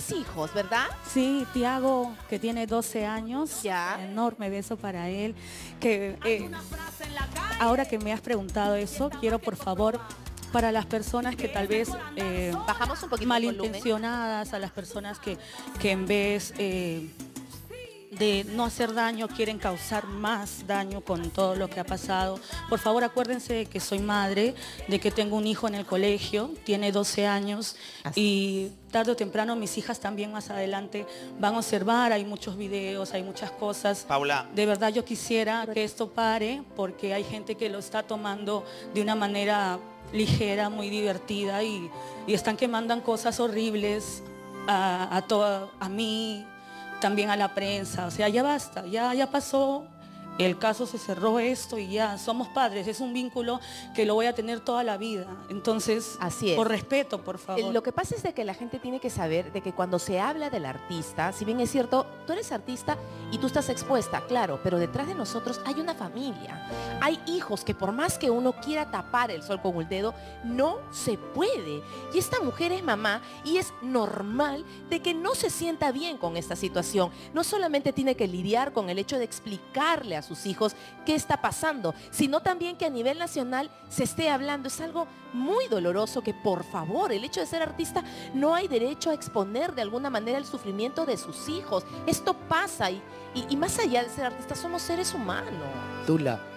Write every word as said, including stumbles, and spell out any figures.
tienes hijos, ¿verdad? Sí, Tiago, que tiene doce años. Ya. Enorme beso para él. Que, eh, ahora que me has preguntado eso, quiero por favor, para las personas que tal vez eh, Bajamos un poquito malintencionadas, a las personas que, que en vez eh, de no hacer daño quieren causar más daño con todo lo que ha pasado. Por favor, acuérdense de que soy madre, de que tengo un hijo en el colegio, tiene doce años. Así. Y tarde o temprano mis hijas también más adelante van a observar, hay muchos videos, hay muchas cosas. Paula. De verdad yo quisiera que esto pare porque hay gente que lo está tomando de una manera ligera, muy divertida y, y están que mandan cosas horribles a, a, toda, a mí, también a la prensa. O sea, ya basta, ya, ya pasó. El caso se cerró esto y ya, somos padres, es un vínculo que lo voy a tener toda la vida. Entonces, así es. Por respeto, por favor. Lo que pasa es de que la gente tiene que saber de que cuando se habla del artista, si bien es cierto, tú eres artista y tú estás expuesta, claro, pero detrás de nosotros hay una familia. Hay hijos que por más que uno quiera tapar el sol con el dedo, no se puede. Y esta mujer es mamá y es normal de que no se sienta bien con esta situación. No solamente tiene que lidiar con el hecho de explicarle a sus hijos qué está pasando, sino también que a nivel nacional se esté hablando. Es algo muy doloroso que, por favor, el hecho de ser artista no hay derecho a exponer de alguna manera el sufrimiento de sus hijos. Esto pasa y, y, y más allá de ser artista somos seres humanos. Tula,